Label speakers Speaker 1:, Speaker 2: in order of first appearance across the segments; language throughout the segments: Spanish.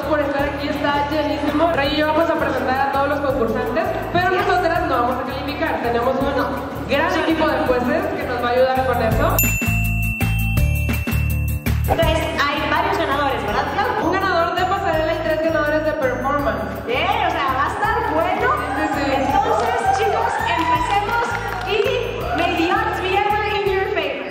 Speaker 1: por estar aquí, está llenísimo. Ray y yo vamos a presentar a todos los concursantes, pero nosotras no vamos a calificar. Tenemos un gran equipo de jueces que nos va a ayudar con eso.
Speaker 2: Entonces, hay varios ganadores, ¿verdad, Clau?
Speaker 1: Un ganador de pasarela y 3 ganadores de performance.
Speaker 2: Bien, o sea, va a estar bueno.
Speaker 1: Sí.
Speaker 2: Entonces, chicos, empecemos y may the odds be ever in your favor.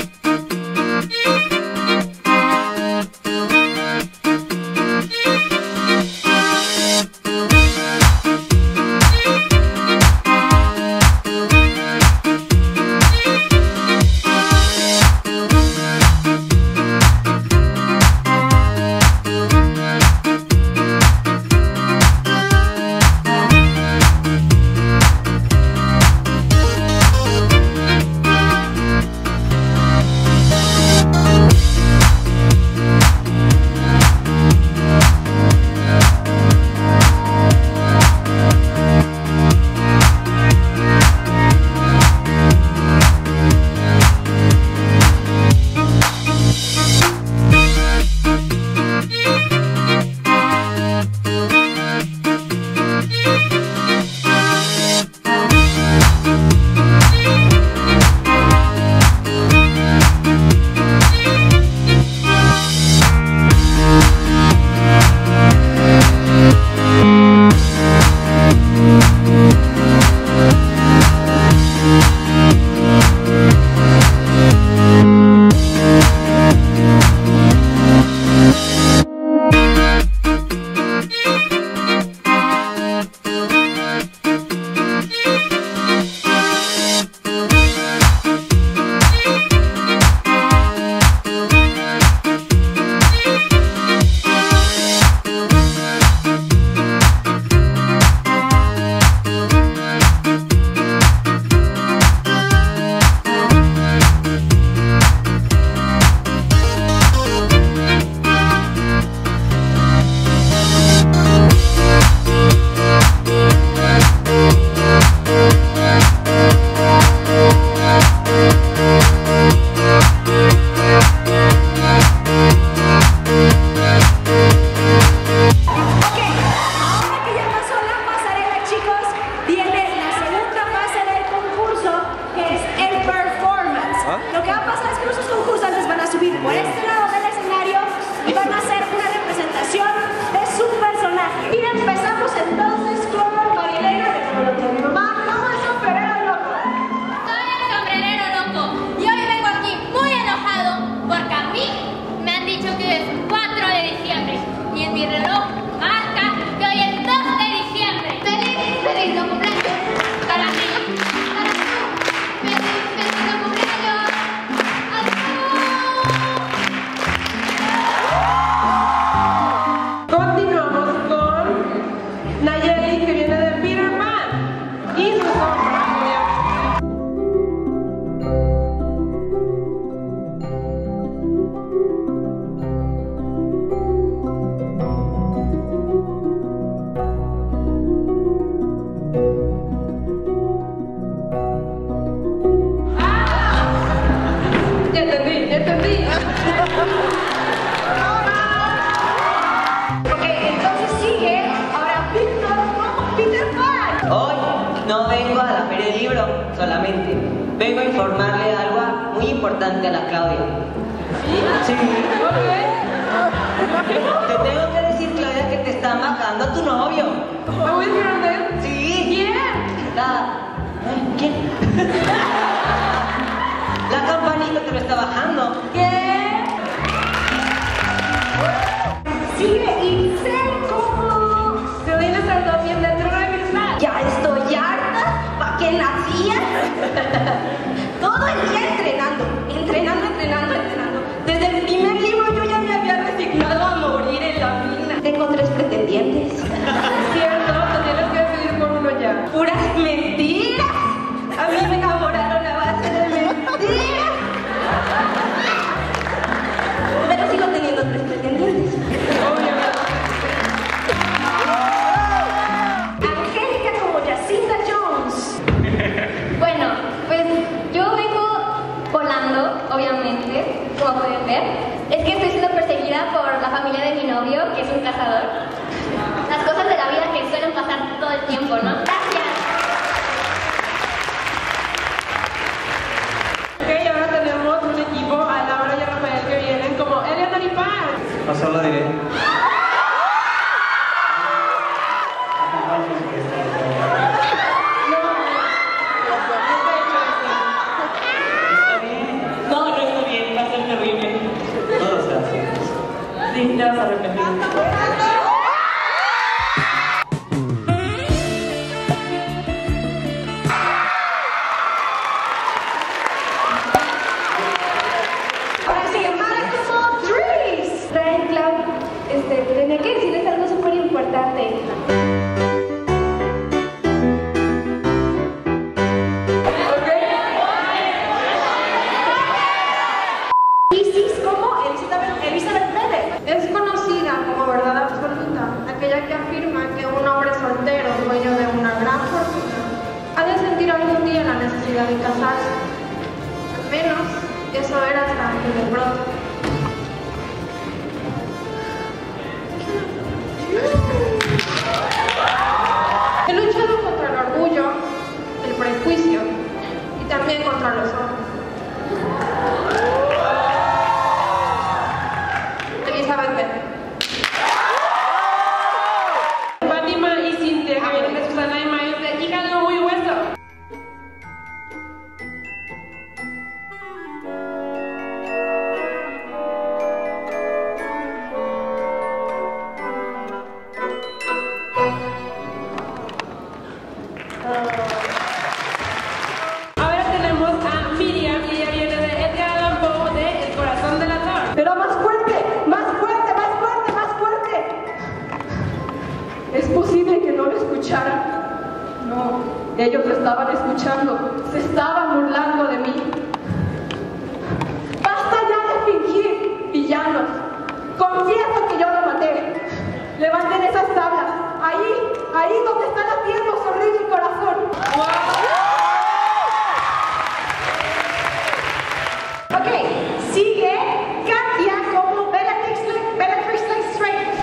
Speaker 3: solamente. Vengo a informarle algo muy importante a la Claudia. ¿Sí? Te tengo que decir, Claudia, que te están bajando a tu novio.
Speaker 1: ¿Me voy a decir dónde?
Speaker 3: Sí.
Speaker 1: ¿Quién?
Speaker 3: ¿Quién? La campanita te lo está bajando.
Speaker 1: ¿Qué?
Speaker 2: Sigue y sé cómo.
Speaker 1: Se oyen nuestras dos bien dentro de mi cristal.
Speaker 2: Ya estoy harta. ¿Para qué nacía? Todo el día entrenando. Desde el primer libro yo ya me había resignado a morir en la mina. Tengo 3 pretendientes.
Speaker 1: Cierto, te tienes que decidir por uno ya.
Speaker 2: Puras mentiras. A mí me enamoraron a base de mentiras.
Speaker 4: como pueden ver, es que estoy siendo perseguida por la familia de mi novio, que es un cazador. Las cosas de la vida que suelen pasar todo el tiempo, ¿no? Gracias.
Speaker 1: Ok, ahora tenemos un equipo, a Laura y a Rafael, que vienen como Eleanor y Paz.
Speaker 5: No solo diré.
Speaker 3: No está bien, va a ser terrible.
Speaker 5: Todo se hace.
Speaker 3: Sí, te vas a arrepentir.
Speaker 4: Tenía que decirles algo súper importante.
Speaker 2: Isis como Elizabeth Pérez.
Speaker 1: Es conocida como verdad absoluta, aquella que afirma que un hombre soltero, dueño de una gran fortuna, ha de sentir algún día la necesidad de casarse. Al menos, eso era hasta que de pronto. He luchado contra el orgullo, el prejuicio y también contra los hombres. Elizabeth Pérez. Fátima y Cintia, que vienen de Susana y Maíz de Hígado Muy Hueso. Ahora tenemos a Miriam y ella viene de Edgar Allan Poe de El Corazón del Ator.
Speaker 2: Pero más fuerte, más fuerte, más fuerte, más fuerte.
Speaker 1: ¿Es posible que no lo escucharan? No, ellos lo estaban escuchando, se estaban burlando de mí.
Speaker 2: Basta ya de fingir, villanos. Confieso que yo lo maté. Levanten esas tablas. Ahí donde está latiendo su horrible corazón. Ok, sigue Katia como Bellatrix Lestrange.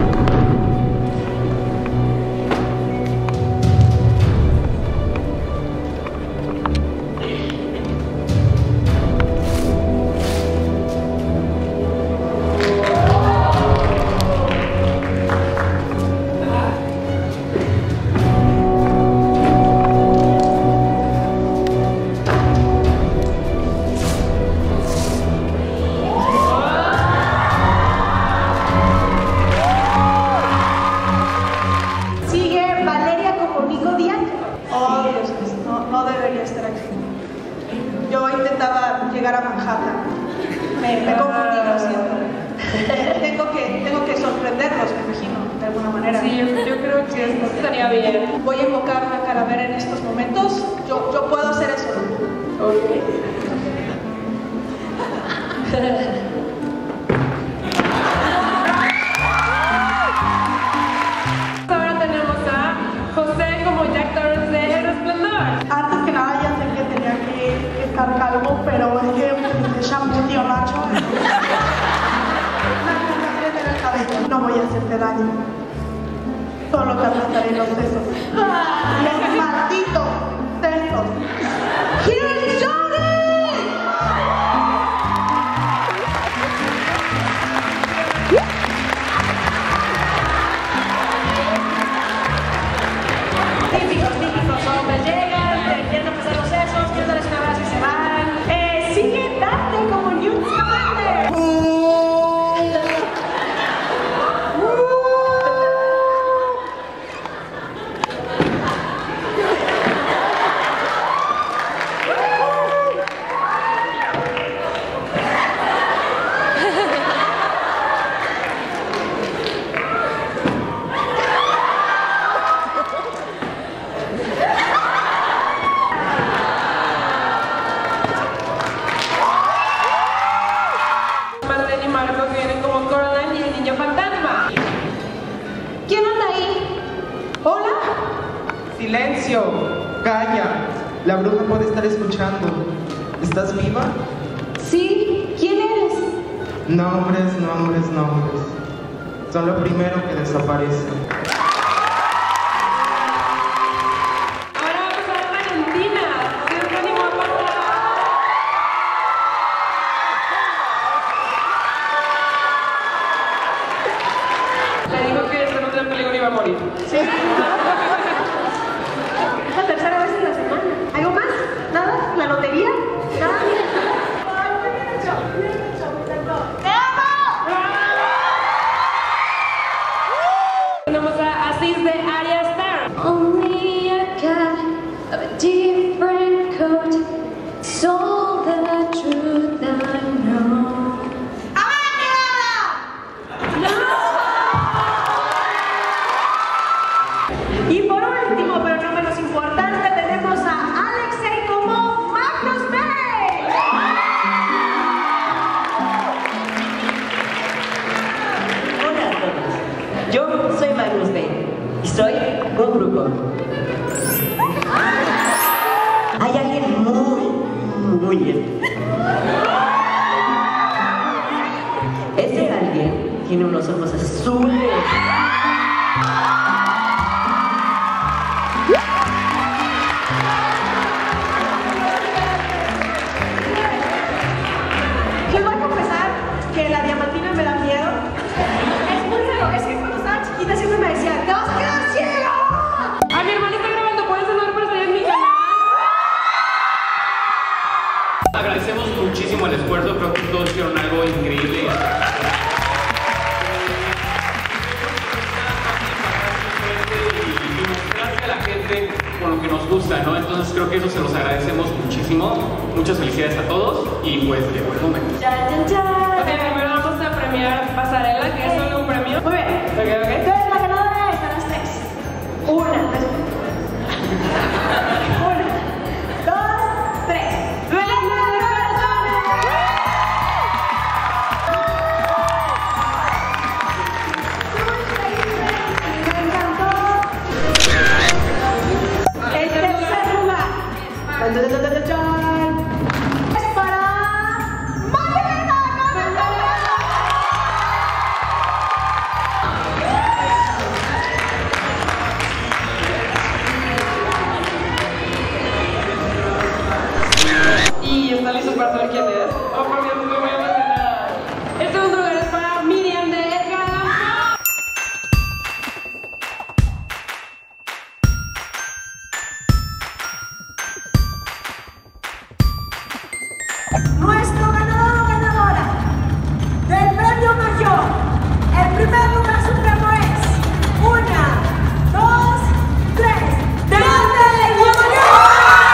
Speaker 2: Sigue Valeria como Nico Díaz.
Speaker 6: Oh, Dios mío, no debería estar aquí. Yo intentaba llegar a Manhattan. Me confundí, lo siento. Tengo que sorprenderlos, me imagino, de alguna manera.
Speaker 1: Sí, yo creo que esto estaría bien.
Speaker 6: Voy a invocar una calavera en estos momentos. Yo puedo hacer eso.
Speaker 1: Ahora tenemos a José como Jack Torrance de El Resplandor.
Speaker 6: Antes que nada, ya sé que tenía que estar calmo, pero es que el shampoo tío macho. No voy a hacerte daño. Solo te aplastaré los sesos. Los malditos sesos. ¡Here's Johnny!
Speaker 2: Típicos hombres llegan, te quieren pasar los sesos, quieren darles un abrazo y se van. Sigue Dante como Newt Scamander.
Speaker 1: Marlene y Marcos vienen como Coraline y el niño fantasma.
Speaker 2: ¿Quién anda ahí? ¿Hola?
Speaker 5: ¡Silencio! ¡Calla! La bruja puede estar escuchando. ¿Estás viva?
Speaker 2: Sí, ¿quién
Speaker 7: Nombres, nombres, nombres. Son lo primero que desaparece.
Speaker 2: Ahora va a pasar Valentina. ¿Sí os animo a pasar? Le dijo que el segundo del peligro iba a morir.
Speaker 1: Sí. Es la tercera vez en la semana. ¿Algo más? ¿Nada? ¿La lotería? ¿Nada?
Speaker 2: Tenemos a Asís de Arya Star.
Speaker 4: Only a cat of a different coat, sold the truth I know.
Speaker 1: Y por último, pero no menos importante, tenemos a Alexei como Magnus Bay.
Speaker 3: Hola a todos. Yo soy Magnus Bay y soy un brujo. Hay alguien muy Ese alguien tiene unos ojos azules.
Speaker 6: Les voy a confesar que la diamantina me da miedo. Es muy raro, es que cuando estaba chiquita siempre me decía, ¡te vas a quedar ciega!
Speaker 2: A mi hermana está grabando, ¿puedes hablar para salir en mi canal?
Speaker 8: Agradecemos muchísimo el esfuerzo, creo que todos hicieron algo increíble. Y mostrarle a la gente con lo que nos gusta, ¿no? Entonces creo que eso se los agradecemos muchísimo. Muchas felicidades a todos y pues llegó el momento.
Speaker 2: ¡Chan, chan, chan! Ok, primero vamos a premiar Pasarela, que es solo un premio.
Speaker 6: Muy bien.
Speaker 2: Ok.
Speaker 6: Entonces la ganadora es a las 3. 1, 2, 3. El tercer lugar es para Magdalena.
Speaker 2: ¿Y están listos para saber quién es? Oh, por Dios, estoy muy emocionada. El segundo lugar es para Miriam de Edgar Allan Poe.
Speaker 6: Nuestro ganador o ganadora del premio mayor, el primer lugar supremo es 1, 2, 3. ¡Grande Guadalupe!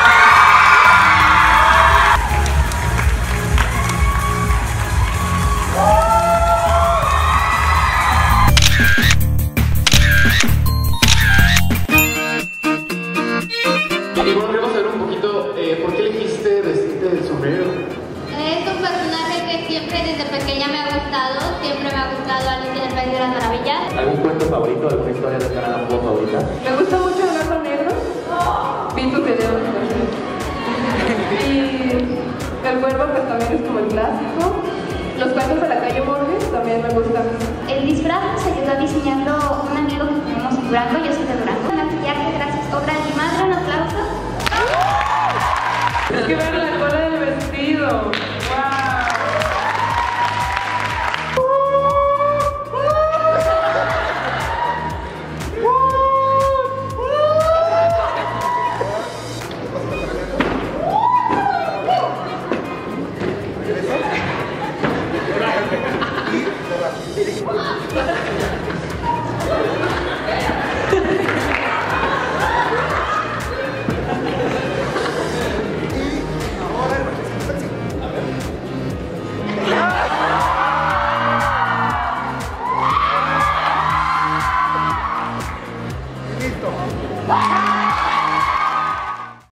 Speaker 8: Y bueno, queremos saber un poquito por qué elegiste vestirte del sombrero.
Speaker 4: Es un personaje que siempre desde pequeña me ha gustado, siempre me ha gustado Alicia en el País de las Maravillas.
Speaker 5: ¿Algún cuento favorito, alguna historia de Edgar Allan Poe favorita?
Speaker 2: Me gusta mucho el gato negro. Vi tu video. Y el cuervo pues también es como el clásico. Los cuentos de la calle Borges también me gustan.
Speaker 4: El disfraz nos ayudó a diseñarlo un amigo que tenemos en Durango, yo soy de Durango. El maquillaje, gracias, obra de mi madre, un aplauso.
Speaker 2: Es que vean